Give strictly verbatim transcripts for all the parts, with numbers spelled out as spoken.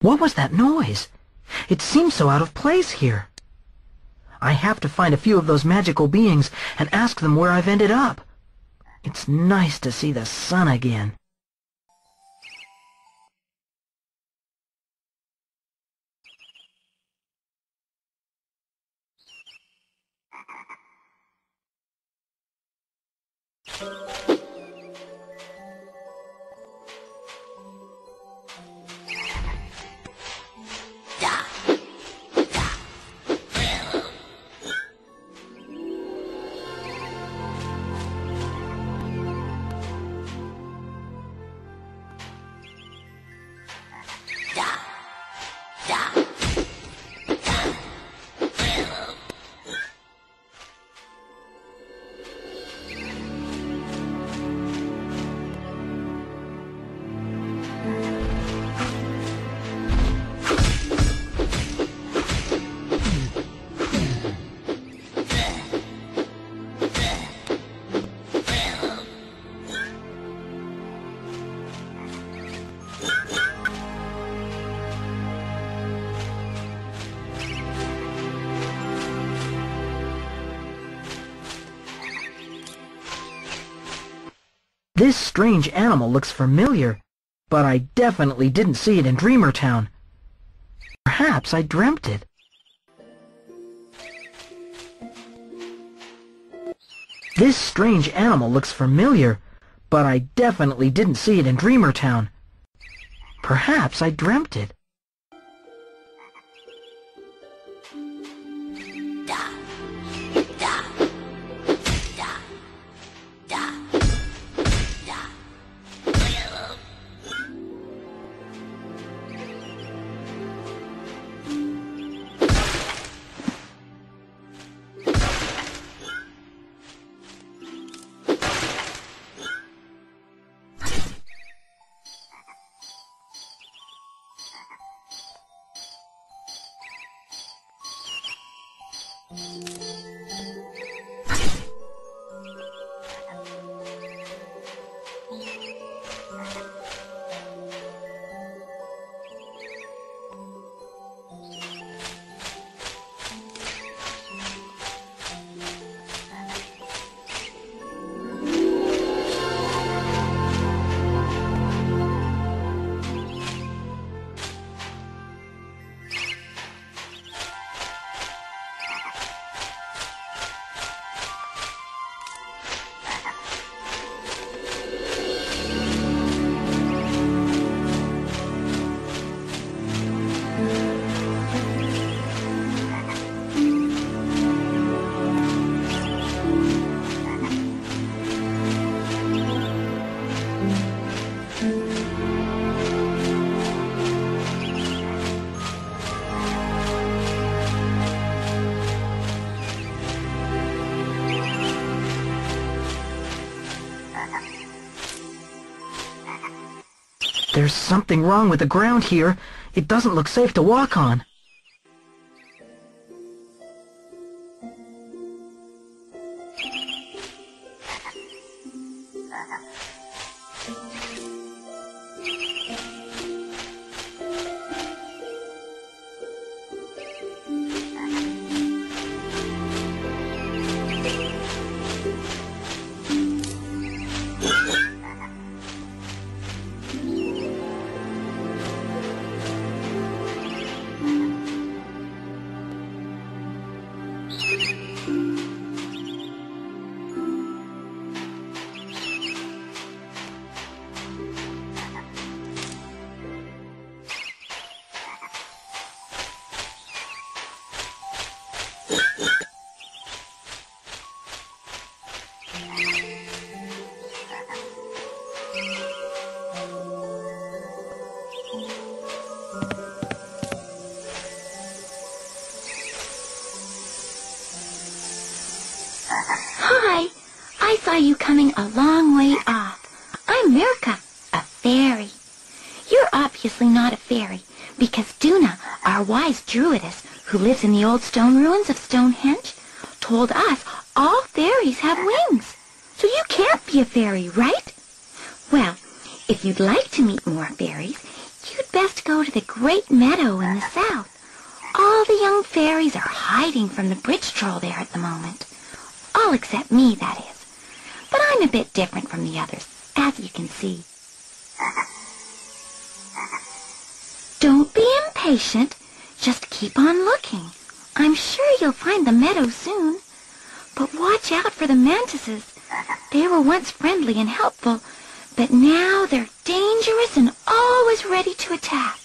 What was that noise? It seems so out of place here. I have to find a few of those magical beings and ask them where I've ended up. It's nice to see the sun again. This strange animal looks familiar, but I definitely didn't see it in Dreamer Town. Perhaps I dreamt it. This strange animal looks familiar, but I definitely didn't see it in Dreamer Town. Perhaps I dreamt it. There's something wrong with the ground here. It doesn't look safe to walk on. Hi, I saw you coming a long way off. I'm Mirka, a fairy. You're obviously not a fairy, because Duna, our wise druidess, who lives in the old stone ruins of Stonehenge, told us all fairies have wings. So you can't be a fairy, right? Well, if you'd like to meet more fairies, you'd best go to the great meadow in the south. All the young fairies are hiding from the bridge troll there at the moment. All except me, that is. But I'm a bit different from the others, as you can see. Don't be impatient. Just keep on looking. I'm sure you'll find the meadow soon. But watch out for the mantises. They were once friendly and helpful, but now they're dangerous and always ready to attack.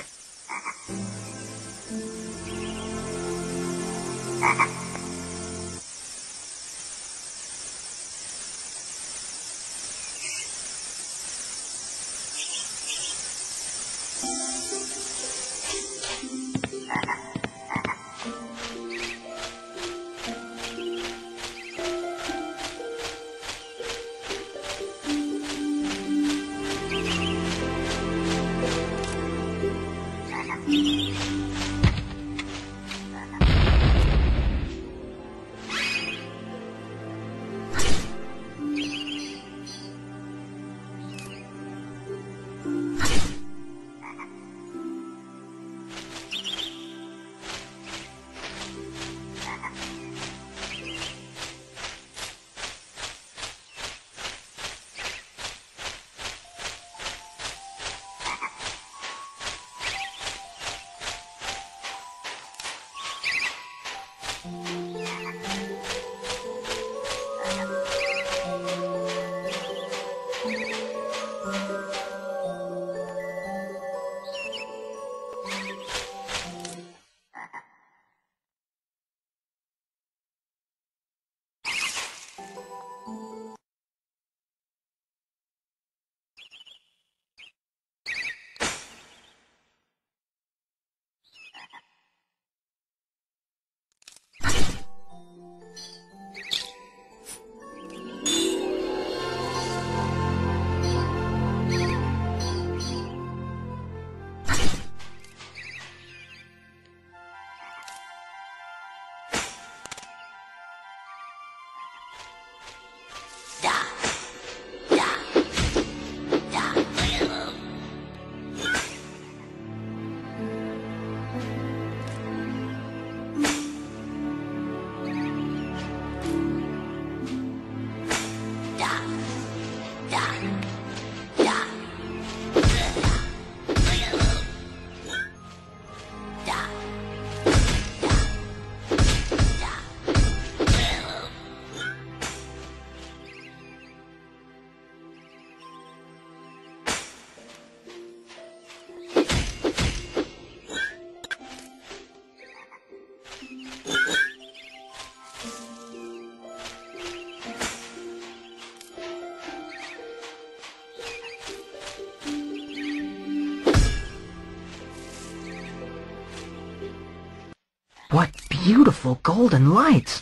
What beautiful golden lights!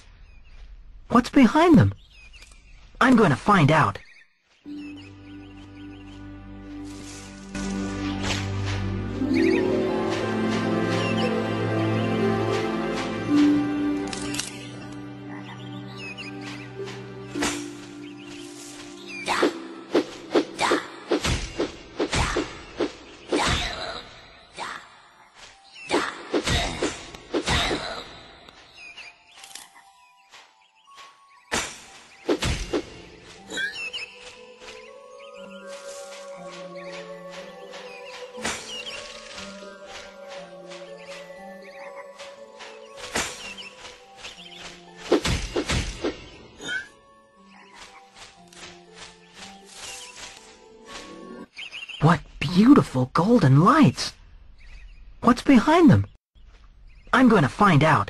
What's behind them? I'm going to find out. What beautiful golden lights! What's behind them? I'm going to find out.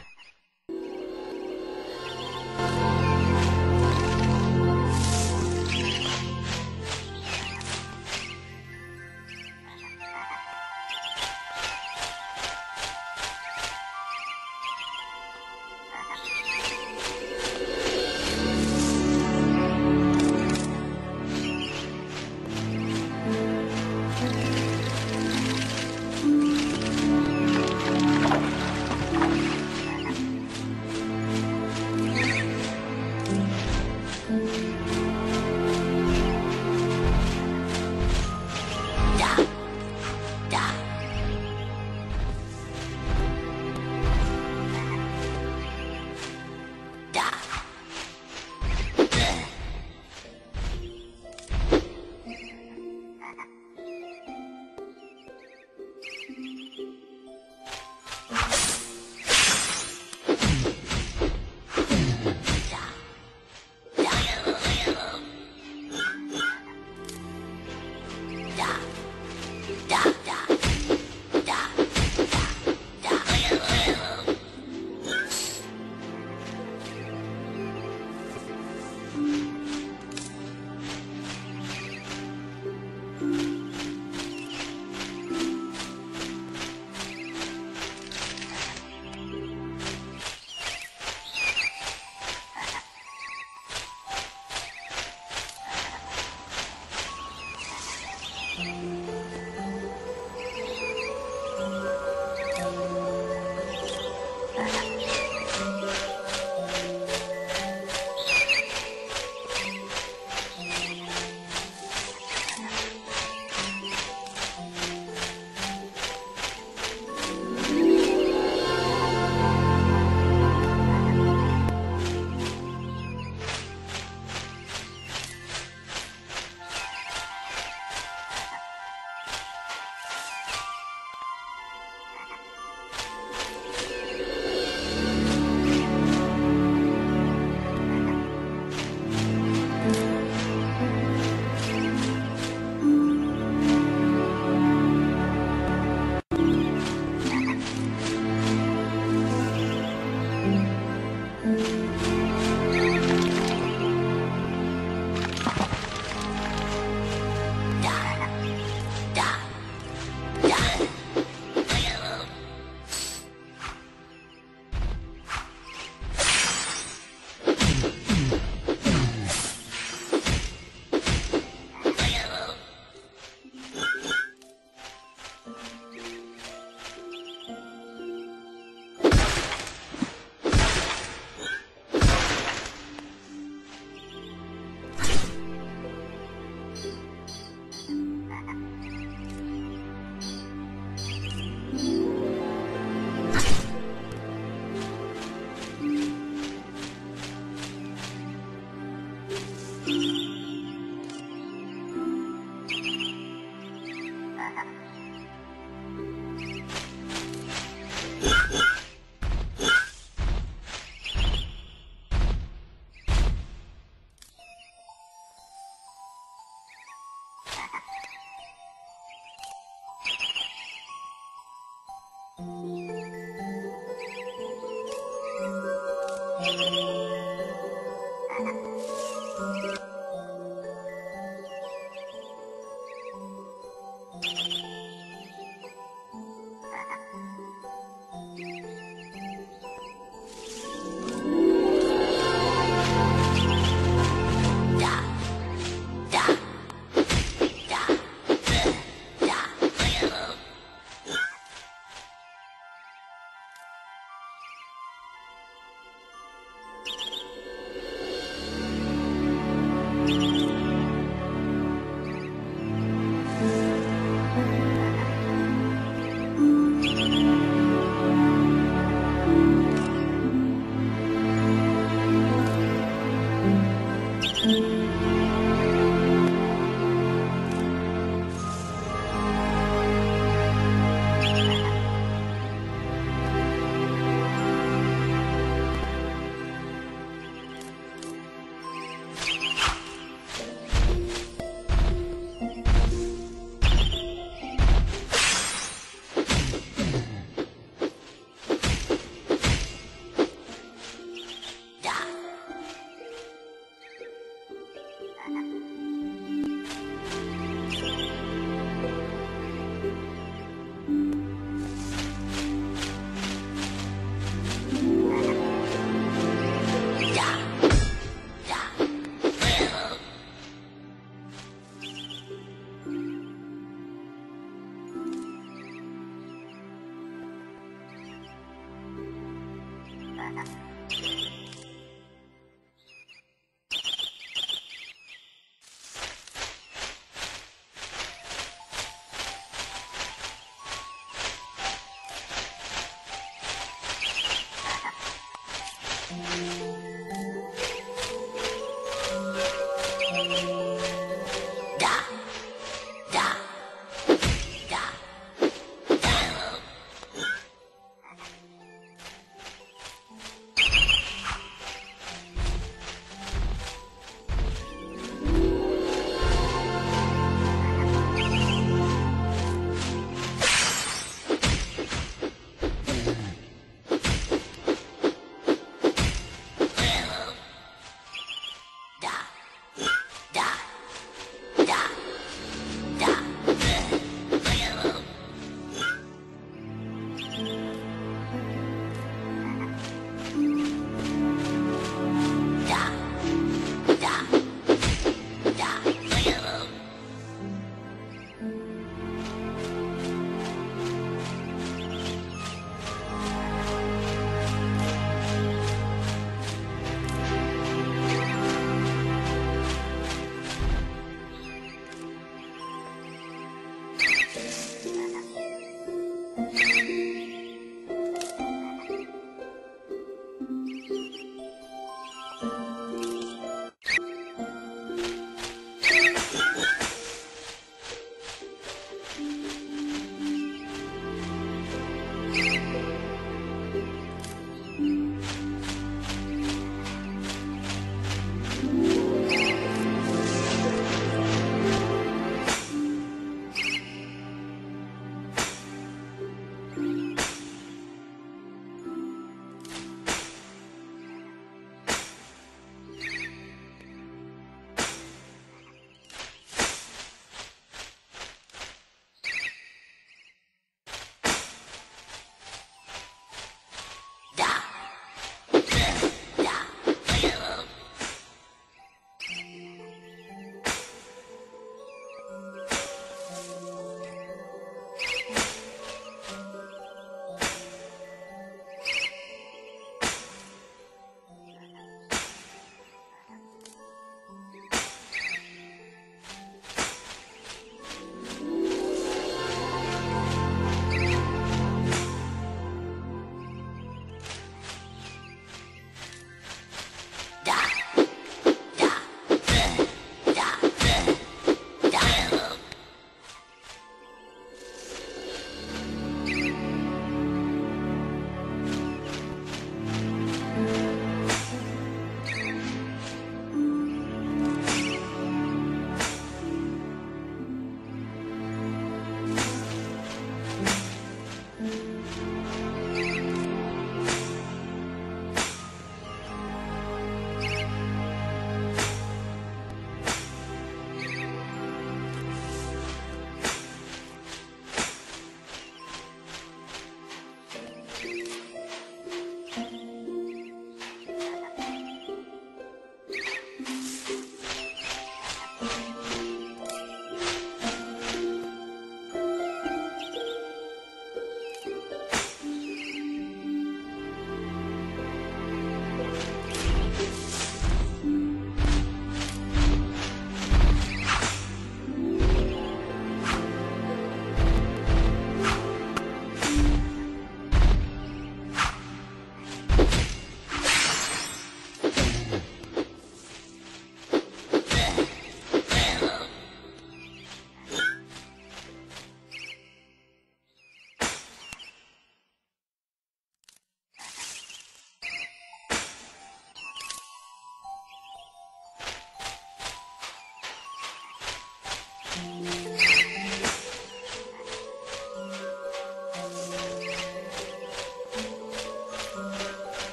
Die.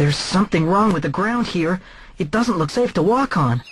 There's something wrong with the ground here. It doesn't look safe to walk on.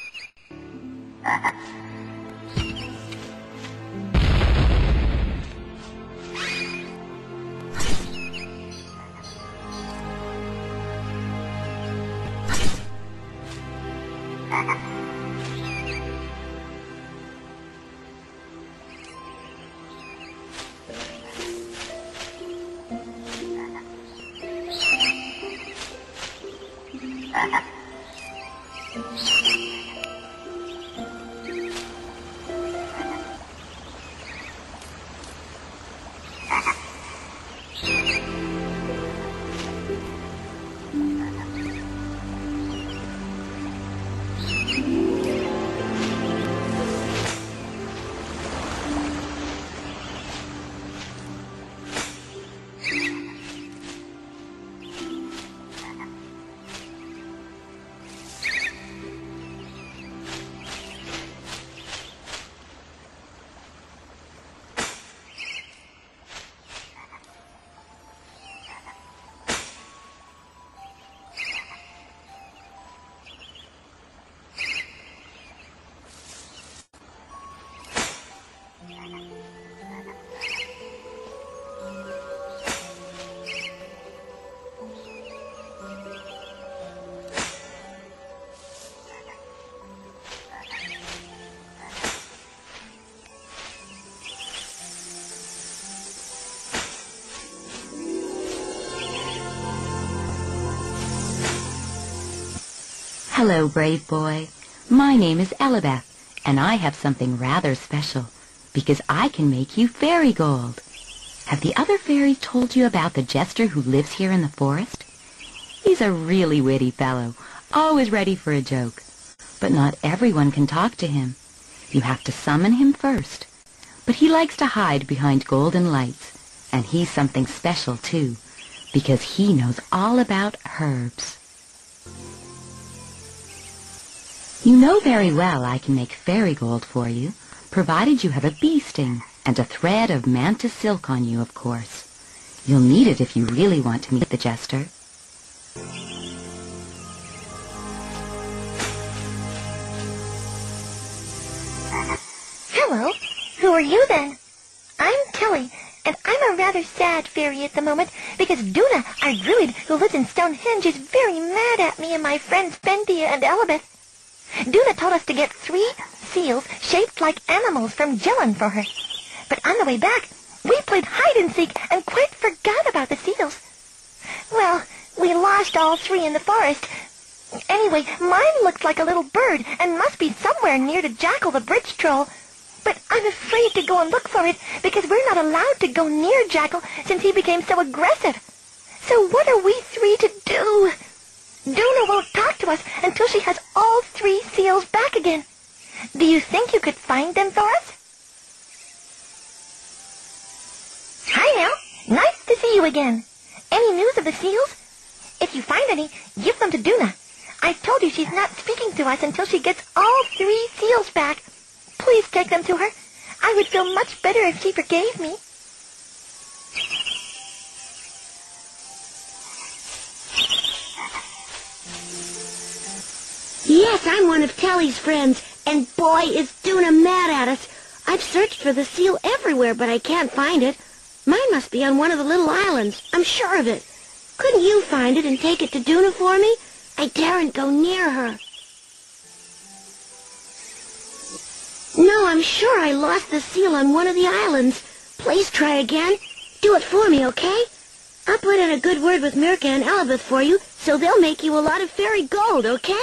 Hello, brave boy. My name is Elizabeth, and I have something rather special, because I can make you fairy gold. Have the other fairies told you about the jester who lives here in the forest? He's a really witty fellow, always ready for a joke. But not everyone can talk to him. You have to summon him first. But he likes to hide behind golden lights, and he's something special too, because he knows all about herbs. You know very well I can make fairy gold for you, provided you have a bee sting and a thread of mantis silk on you, of course. You'll need it if you really want to meet the jester. Hello. Who are you then? I'm Tilly, and I'm a rather sad fairy at the moment because Duna, our druid who lives in Stonehenge, is very mad at me and my friends Fendia and Elizabeth. Duna told us to get three seals shaped like animals from Jillen for her. But on the way back, we played hide-and-seek and quite forgot about the seals. Well, we lost all three in the forest. Anyway, mine looked like a little bird and must be somewhere near to Jackal the bridge troll. But I'm afraid to go and look for it because we're not allowed to go near Jackal since he became so aggressive. So what are we three to do? Duna won't talk to us until she has all three seals back again. Do you think you could find them for us? Hi now. Nice to see you again. Any news of the seals? If you find any, give them to Duna. I told you she's not speaking to us until she gets all three seals back. Please take them to her. I would feel much better if she forgave me. Yes, I'm one of Telly's friends, and boy, is Duna mad at us. I've searched for the seal everywhere, but I can't find it. Mine must be on one of the little islands. I'm sure of it. Couldn't you find it and take it to Duna for me? I daren't go near her. No, I'm sure I lost the seal on one of the islands. Please try again. Do it for me, okay? I'll put in a good word with Mirka and Elizabeth for you, so they'll make you a lot of fairy gold, okay?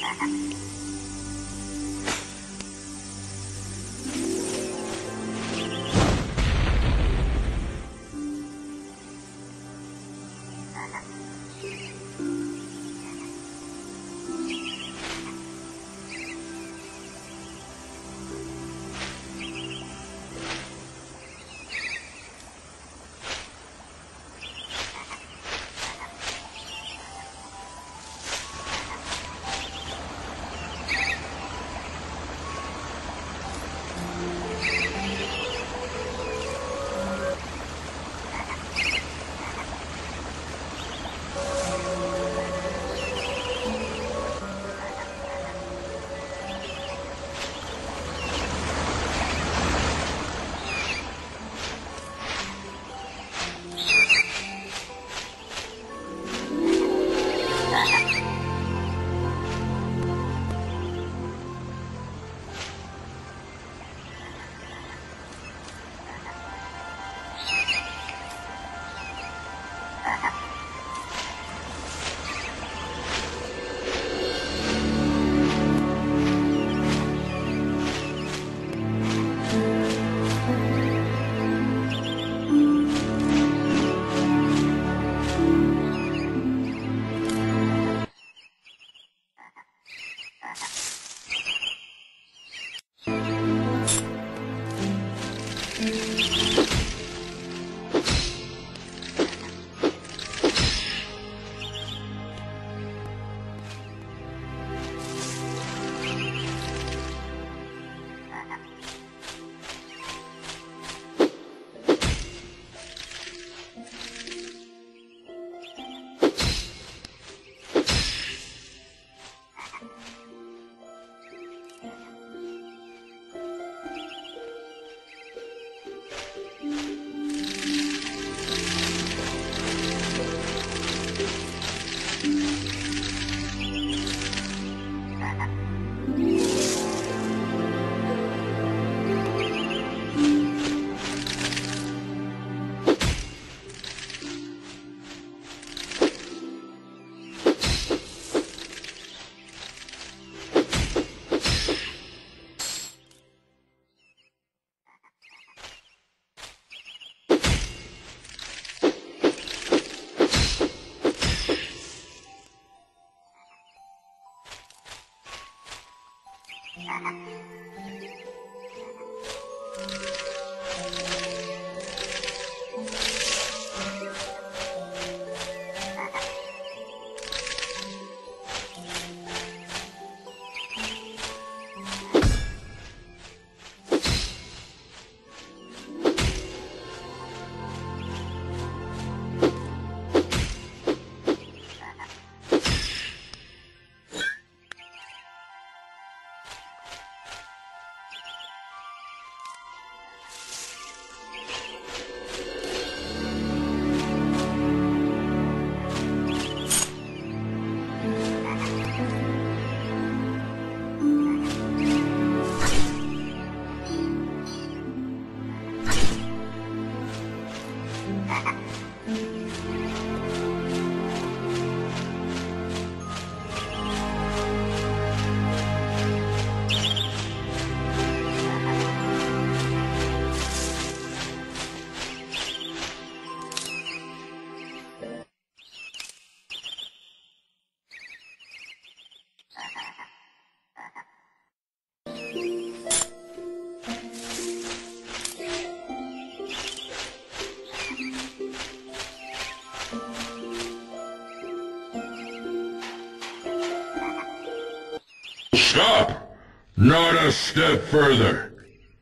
Stop! Not a step further.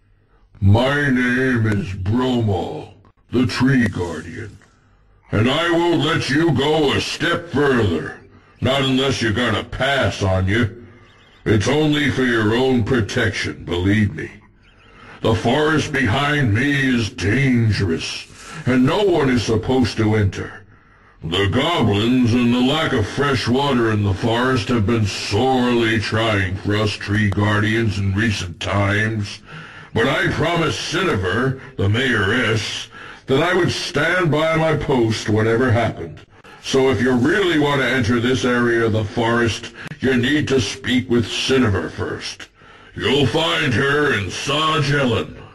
My name is Bromo, the Tree Guardian, and I won't let you go a step further, not unless you got a pass on you. It's only for your own protection, believe me. The forest behind me is dangerous, and no one is supposed to enter. The goblins and the lack of fresh water in the forest have been sorely trying for us tree guardians in recent times, but I promised Cinnabar, the mayoress, that I would stand by my post whatever happened, So if you really want to enter this area of the forest, you need to speak with Cinnabar first. You'll find her in Saj Ellen.